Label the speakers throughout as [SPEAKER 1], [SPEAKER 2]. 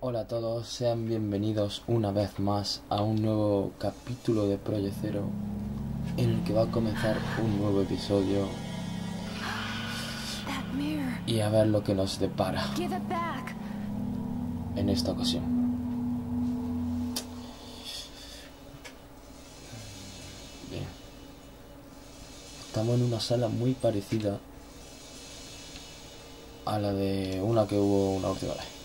[SPEAKER 1] Hola a todos, sean bienvenidos una vez más a un nuevo capítulo de Project Zero, en el que va a comenzar un nuevo episodio y a ver lo que nos depara en esta ocasión. Bien, estamos en una sala muy parecida a la de una que hubo una última vez.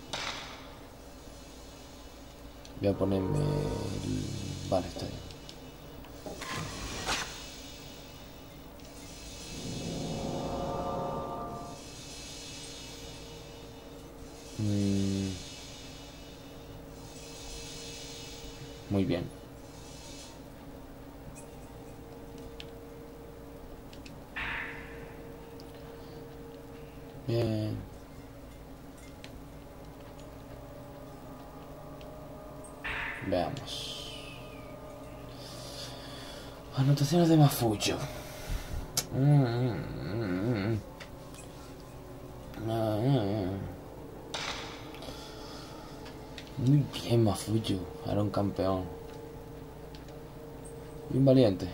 [SPEAKER 1] Voy a ponerme Vale, está bien. Muy bien. Bien. Veamos. Anotaciones de Mafuyo. Muy bien, Mafuyo. Era un campeón. Bien valiente.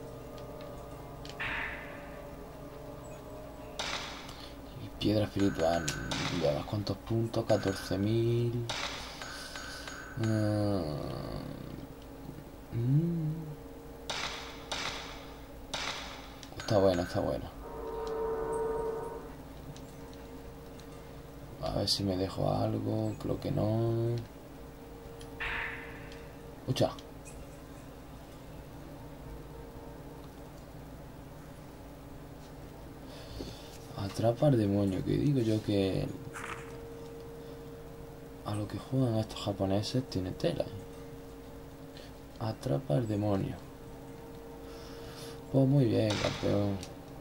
[SPEAKER 1] Y piedra espiritual. Veamos cuántos puntos. 14.000. Está bueno, está bueno. A ver si me dejo algo. Creo que no. Escucha. Atrapa al demonio. Que digo yo que a lo que juegan estos japoneses tiene tela. Atrapa al demonio. Pues muy bien, campeón.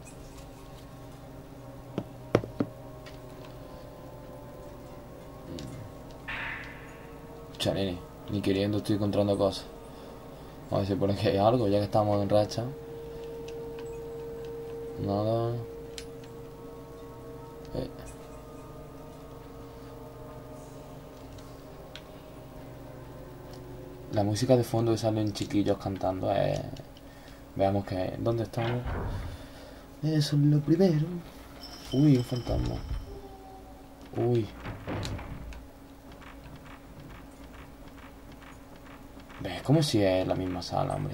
[SPEAKER 1] Escucha, nene. Ni queriendo estoy encontrando cosas. A ver si pone que hay algo, ya que estamos en racha. Nada. La música de fondo que salen chiquillos cantando es... Veamos que... ¿Dónde estamos? Eso es lo primero. Uy, un fantasma. Uy. ¿Ves? Como si es la misma sala, hombre.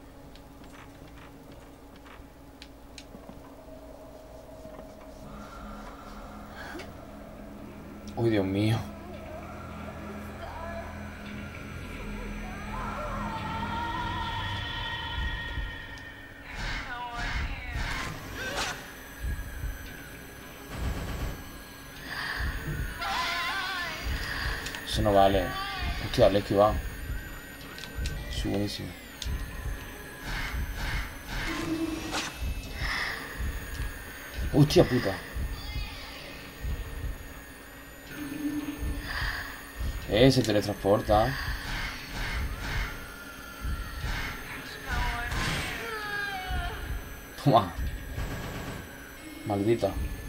[SPEAKER 1] Uy, Dios mío. Eso no vale. Hostia, le he esquivado. Es buenísimo. Hostia puta. Se teletransporta. Toma. Maldita.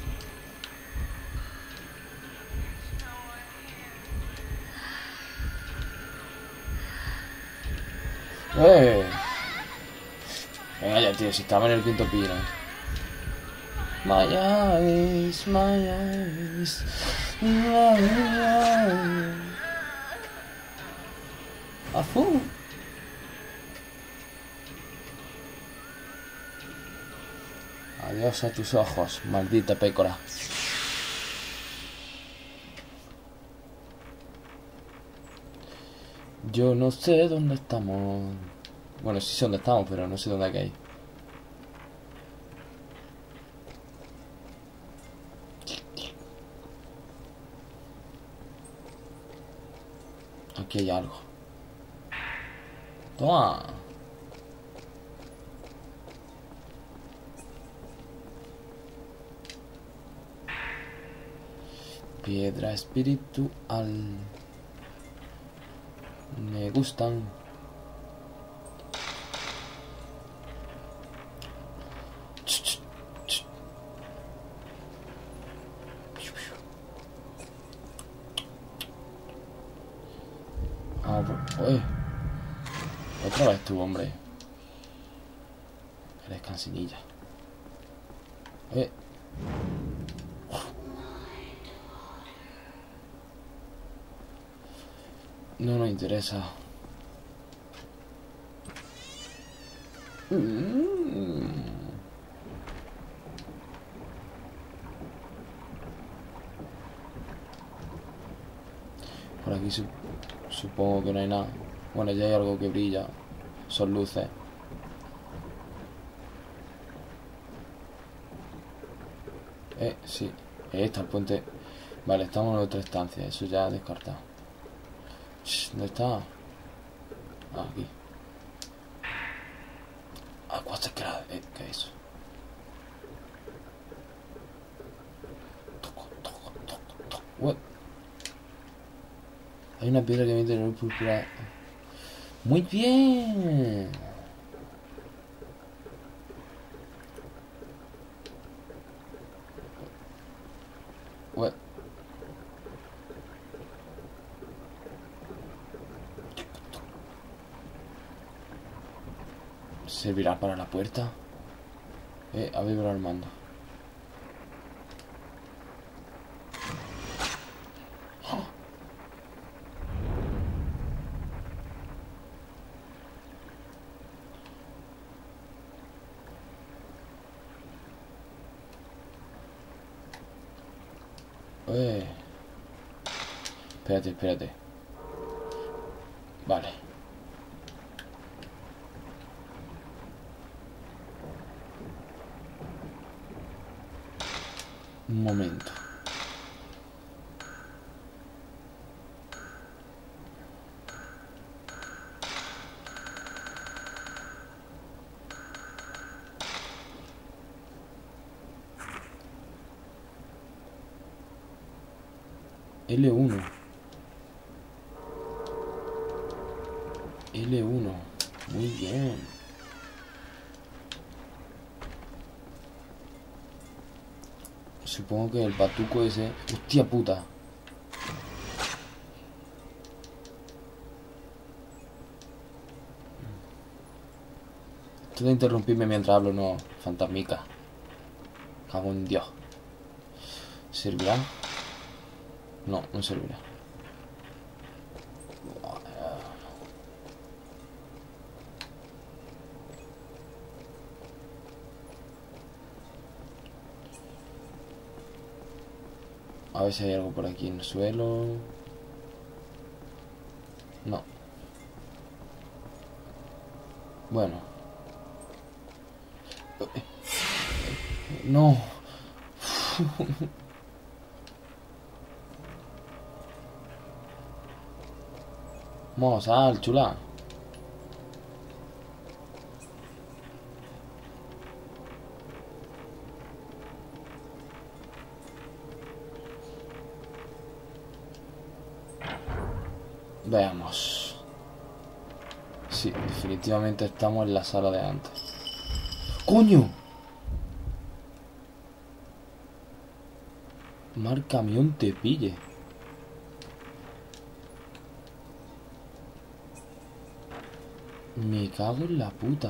[SPEAKER 1] Venga ya, tío, si estaba en el quinto pino. My eyes, my eyes, my eyes. Afu. Adiós a tus ojos, maldita pécora. Yo no sé dónde estamos. Bueno, sí sé dónde estamos, pero no sé dónde hay. Aquí hay algo. Toma. Piedra espiritual. Me gustan. Uy. Otra vez tú, hombre. Eres cansinilla. No nos interesa. Por aquí supongo que no hay nada. Bueno, ya hay algo que brilla. Son luces. Sí. Ahí está el puente. Vale, estamos en otra estancia. Eso ya descartado. ¿Dónde está? Aquí. ¿Cuántas queda? ¿Qué es eso? What? Hay una piedra que emite luz púrpura. ¡Muy bien! What? ¿Servirá para la puerta? A vibrar el mando. Espérate. Vale. Un momento. L1. L1. Muy bien. Supongo que el patuco ese... ¡Hostia puta! Esto de interrumpirme mientras hablo, no. Fantasmica. Cago en Dios. ¿Servirá? No, no servirá. A ver si hay algo por aquí en el suelo. No. Bueno. No. Vamos, sal, chula. Veamos. Sí, definitivamente estamos en la sala de antes. ¡Coño! Mar camión te pille. Me cago en la puta.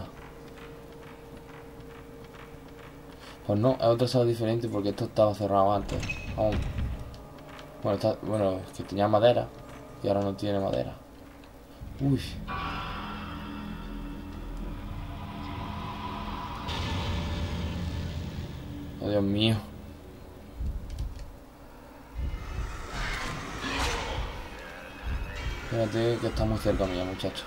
[SPEAKER 1] Pues no, es otra sala diferente porque esto estaba cerrado antes. Aún. Bueno, es que tenía madera y ahora no tiene madera. Uy. Oh, Dios mío. Espérate que está muy cerca mía, muchacho.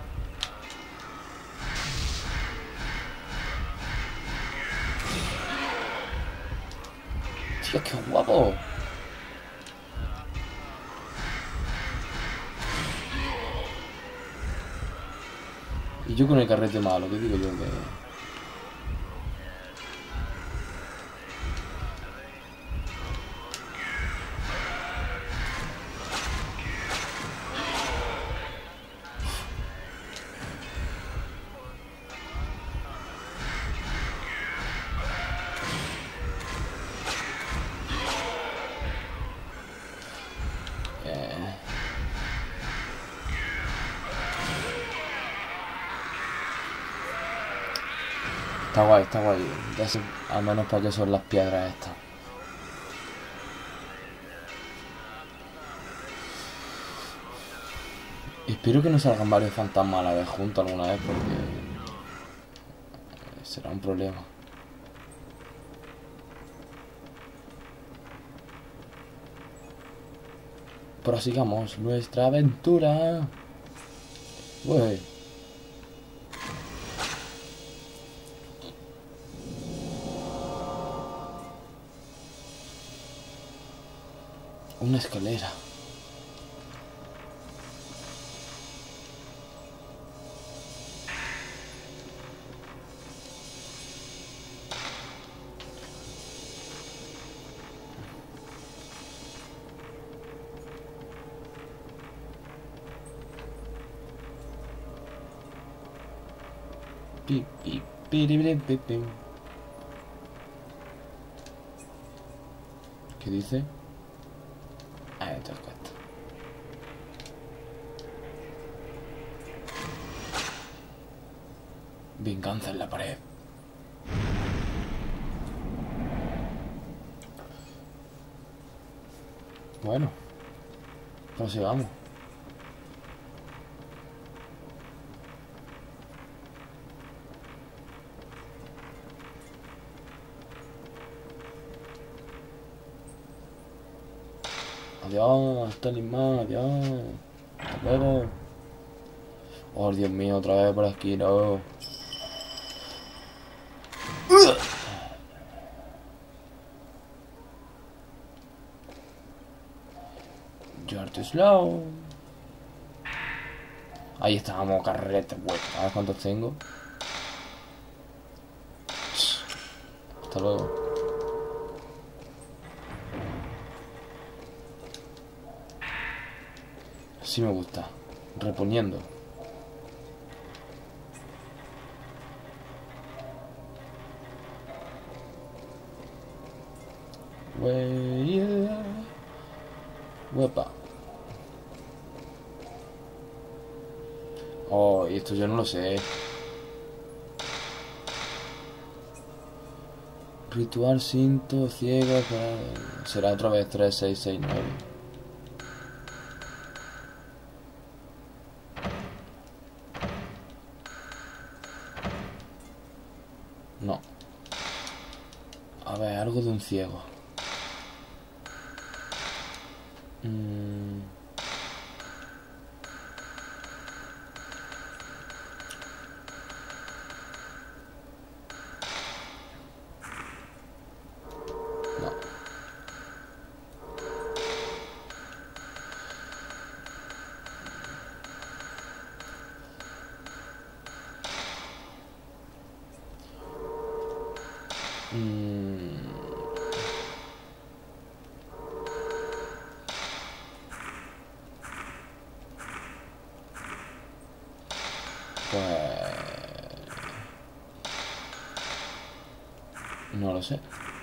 [SPEAKER 1] Tío, qué guapo. Y yo con el carrete malo, ¿qué digo yo? Que... Está guay, está guay. Ya sé al menos para qué son las piedras estas. Espero que no salgan varios fantasmas a la vez juntos alguna vez porque será un problema. Prosigamos nuestra aventura. Uy. Una escalera. Pi, pi, piribiri, pi, pi. ¿Qué dice? Ah, esto es cuesta. Venganza en la pared. Bueno, prosigamos. Adiós, Talismán, adiós. Hasta luego. Oh, Dios mío, otra vez por aquí, no. You're too slow. Ahí estábamos, carrete, güey. A ver cuántos tengo. Hasta luego. Sí me gusta. Reponiendo. Huepa. Oh, y esto yo no lo sé. Ritual cinto, ciego. Será otra vez 3, 6, 6, 9. No. A ver, algo de un ciego. No. Pues... no lo sé.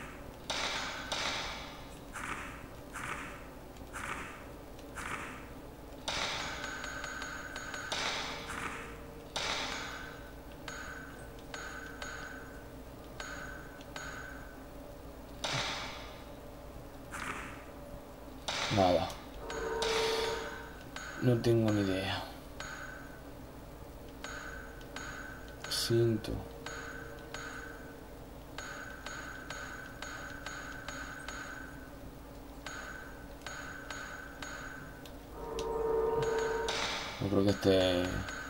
[SPEAKER 1] Nada. No tengo ni idea. Cinto. No creo que esté...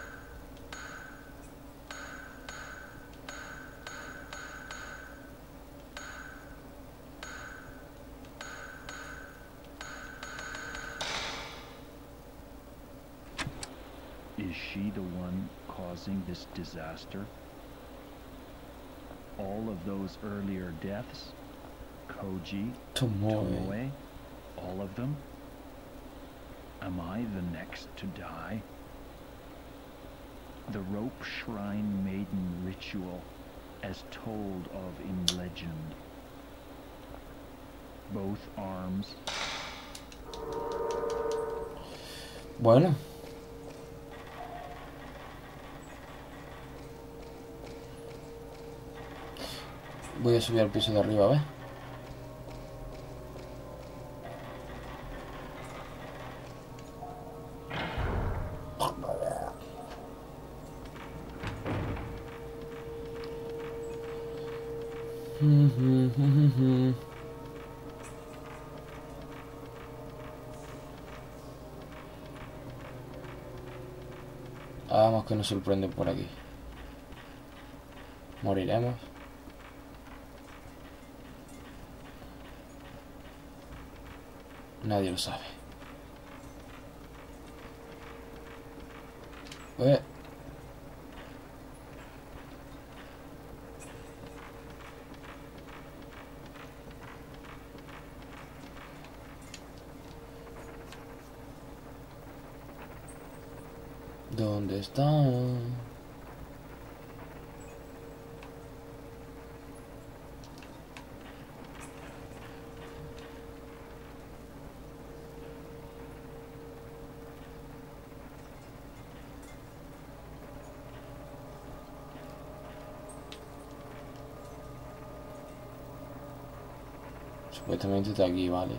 [SPEAKER 2] Is she the one causing this disaster? All of those earlier deaths? Koji, Tomoe, all of them? Am I the next to die? The rope shrine maiden ritual, as told of in legend. Both arms.
[SPEAKER 1] Bueno. Voy a subir al piso de arriba, ¿ves? Vamos que nos sorprenden por aquí. Moriremos. Nadie lo sabe. ¿Dónde está? Supuestamente está aquí, vale.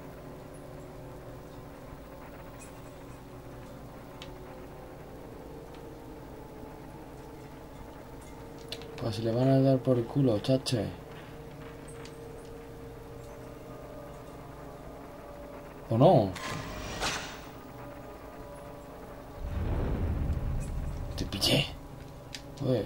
[SPEAKER 1] Pues se le van a dar por el culo, chache. ¿O no? Te pillé. Uy.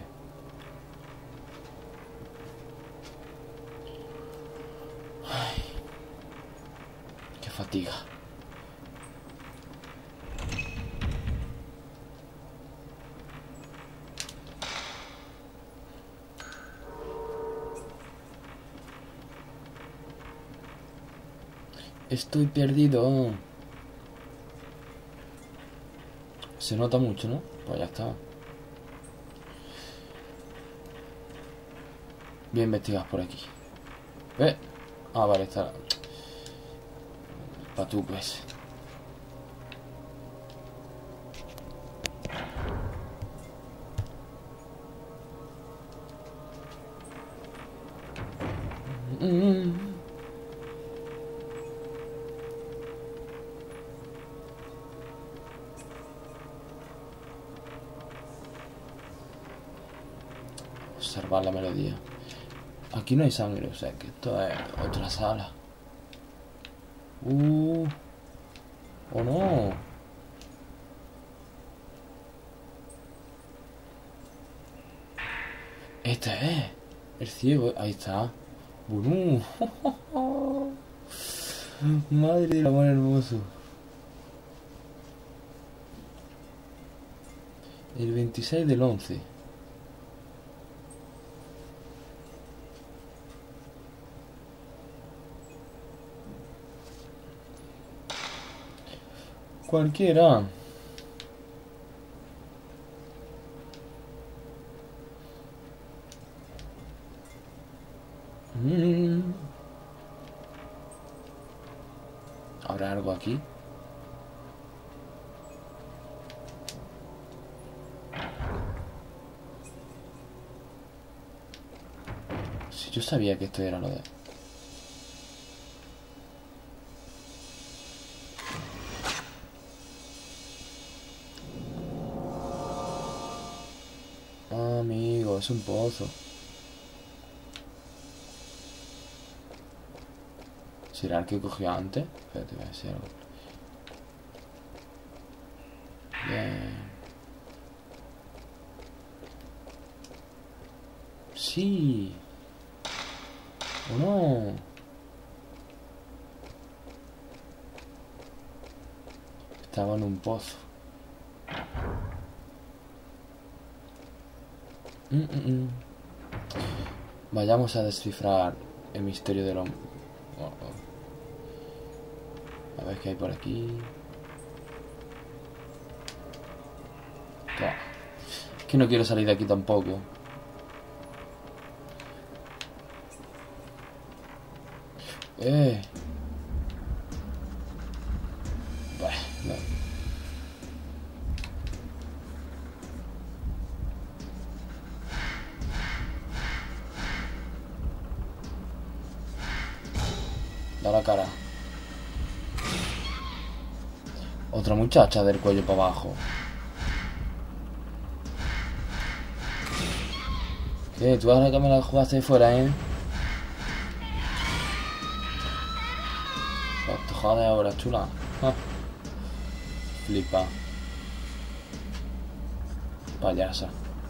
[SPEAKER 1] Ay. Qué fatiga. Estoy perdido. Se nota mucho, ¿no? Pues ya está. Voy a investigar por aquí. Ah, vale, está. Pa' tú, pues. Observar la melodía. Aquí no hay sangre, o sea que esto es otra sala. ¿O no? Este es el ciego, ahí está. Madre del amor hermoso. El 26 del 11. Cualquiera. ¿Habrá algo aquí? Si yo sabía que esto era lo de... Amigo, es un pozo. ¿Será el que cogió antes? Espérate, voy a decir algo. Bien. Sí. ¿O no? Estaba en un pozo. Vayamos a descifrar el misterio del hombre. A ver qué hay por aquí. Es que no quiero salir de aquí tampoco. No. Da la cara. Otra muchacha del cuello para abajo. ¿Qué? Tú ahora que me la jugaste de fuera, ¿eh? Pues te jodes ahora, chula. Ah. Flipa. Payasa.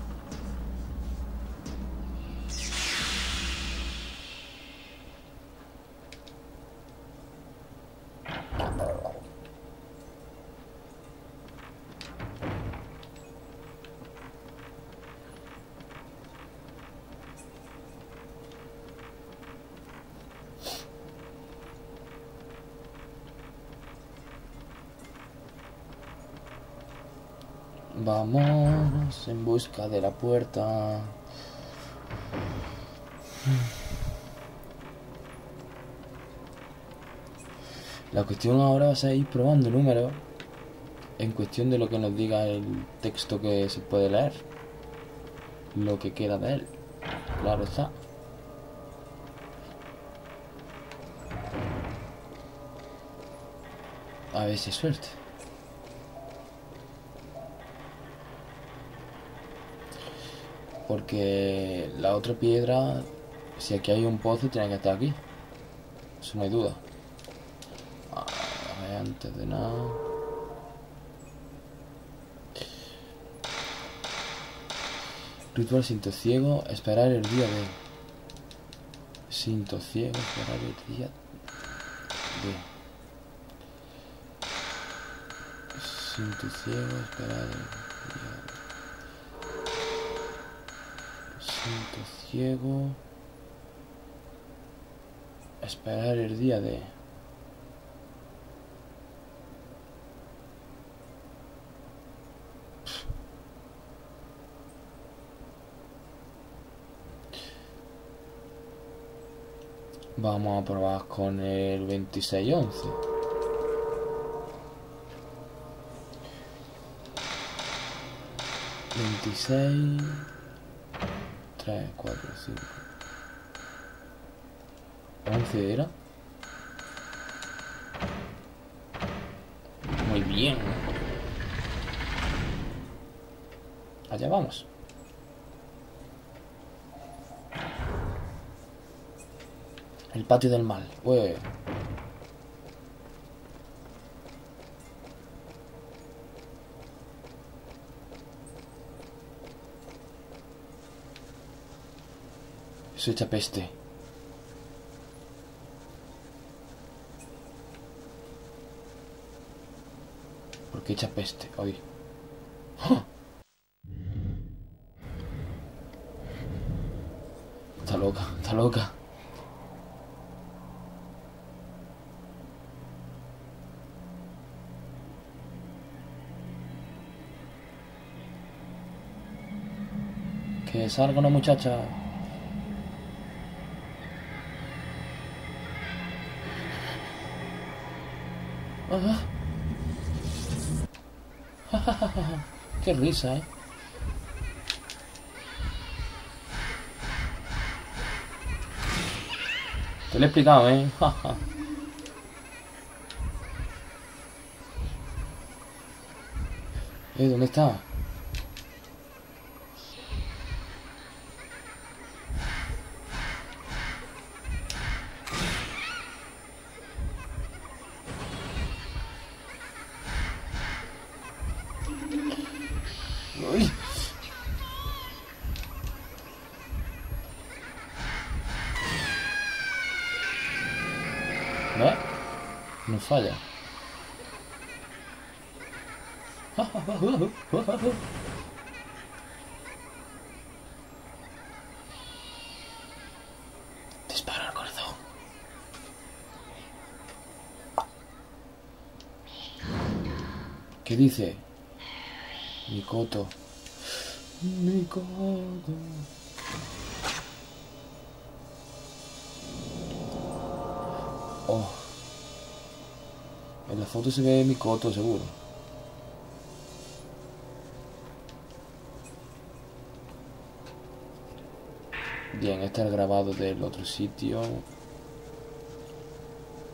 [SPEAKER 1] Vamos en busca de la puerta. La cuestión ahora va a ser ir probando números en cuestión de lo que nos diga el texto que se puede leer. Lo que queda de él. Claro está. A ver si hay suerte. Porque la otra piedra, si aquí hay un pozo, tiene que estar aquí. Eso no hay duda. A ver, antes de nada. Ritual cinto ciego, esperar el día de. Cinto ciego, esperar el día de. Cinto ciego, esperar el día de. Cinto ciego. Esperar el día de. Vamos a probar con el 2611. ¿26? 3, 4, 5. 11 era. Muy bien. Allá vamos. El patio del mal. Ué. Eso echa peste. ¿Por qué echa peste? Hoy. ¡Oh! Está loca, está loca. Que salga una muchacha. Qué risa, ¿eh? Te lo he explicado, ¿eh? ¿Dónde está? Uy. ¿Ves? No falla. Disparo al corazón. ¿Qué dice? Mikoto. Mikoto. Oh. En la foto se ve Mikoto, seguro. Bien, este es el grabado del otro sitio.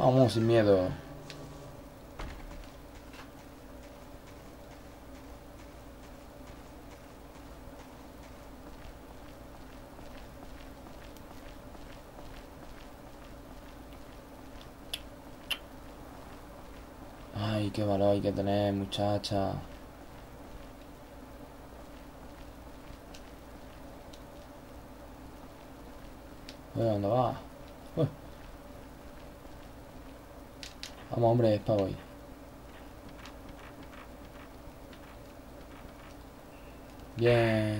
[SPEAKER 1] Vamos, sin miedo. Ay, qué valor hay que tener, muchacha. ¿Dónde va? Vamos, hombre, es para hoy. Bien.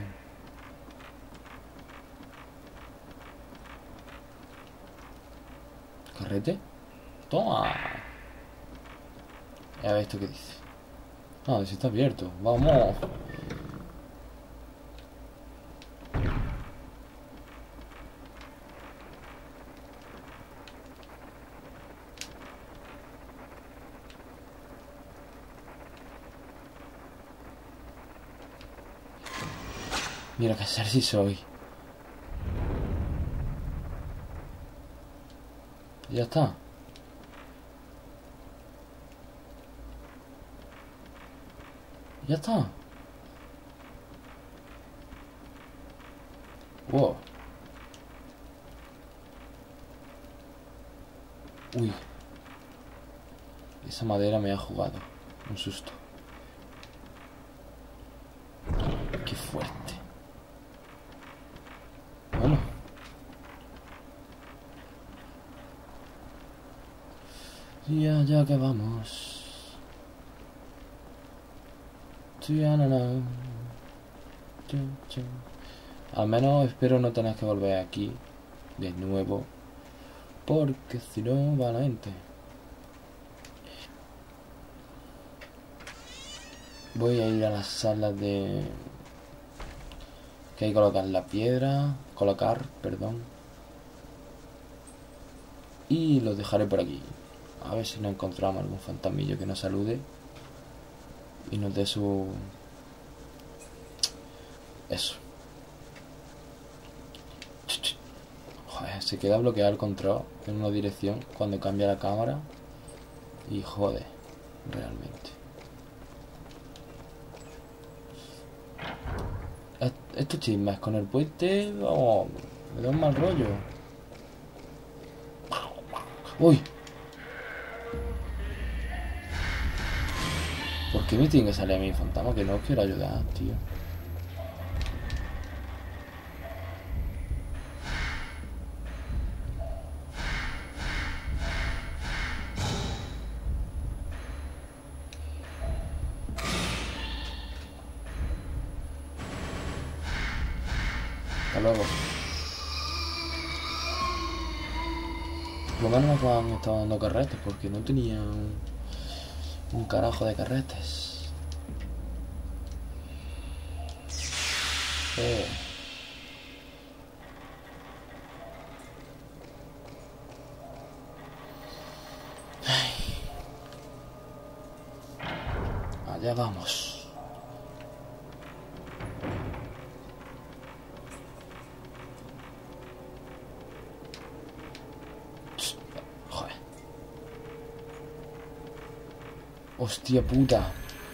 [SPEAKER 1] ¿Carrete? Toma. A ver esto qué dice. Ah, si está abierto. Vamos. Mira qué ser si soy. Ya está. Ya está. Wow. Uy. Esa madera me ha jugado. Un susto. Qué fuerte. Bueno. Ya que vamos. Al menos espero no tener que volver aquí de nuevo, porque si no va la gente. Voy a ir a las salas de... que hay que colocar la piedra. Perdón. Y los dejaré por aquí. A ver si nos encontramos algún fantasmillo que nos salude y nos dé su... eso. Joder, se queda bloqueado el control en una dirección cuando cambia la cámara. Y jode, realmente. Estos chismes con el puente, vamos, me da un mal rollo. ¡Uy! ¿Por qué me tiene que salir a mí fantasma? Que no os quiero ayudar, tío. Hasta luego. Por lo menos me han estado dando carretes porque no tenía un carajo de carretes. Allá vamos. Joder. Hostia puta.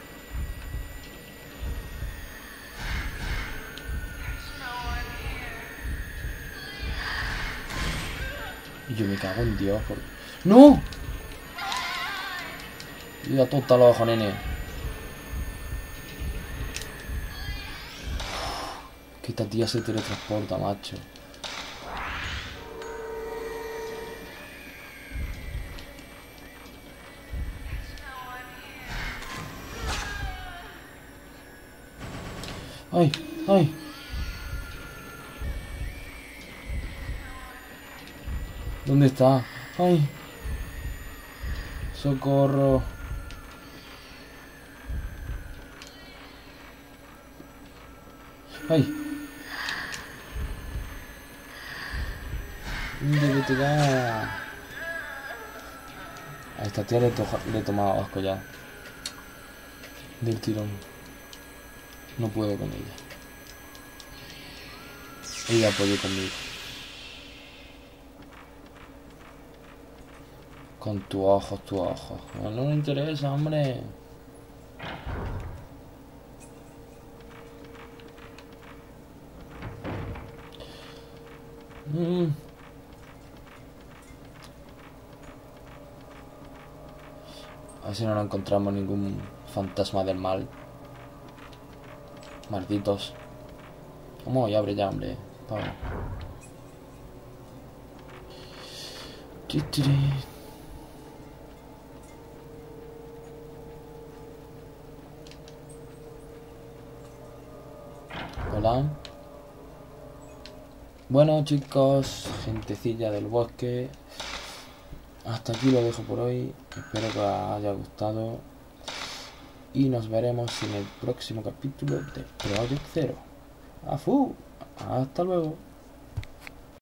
[SPEAKER 1] Y yo me cago en Dios por... ¡No! Mira tonta los ojos, nene. Que esta tía se teletransporta, macho. ¡Ay! ¡Ay! ¿Dónde está? ¡Ay! ¡Socorro! ¡Ay! ¡Vete ya! A esta tía le he tomado asco ya. Del tirón. No puedo con ella. Ella puede conmigo. Con tus ojos, tus ojos. No me interesa, hombre. A ver si no nos encontramos ningún fantasma del mal. Malditos. ¿Cómo? Y abre ya, hombre. Vamos. Hola. Bueno, chicos, gentecilla del bosque, hasta aquí lo dejo por hoy. Espero que os haya gustado y nos veremos en el próximo capítulo de Project Zero. ¡Afu! Hasta luego.